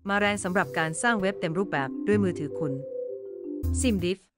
มาแรงสำหรับการสร้างเว็บเต็มรูปแบบด้วยมือถือคุณ SimDiff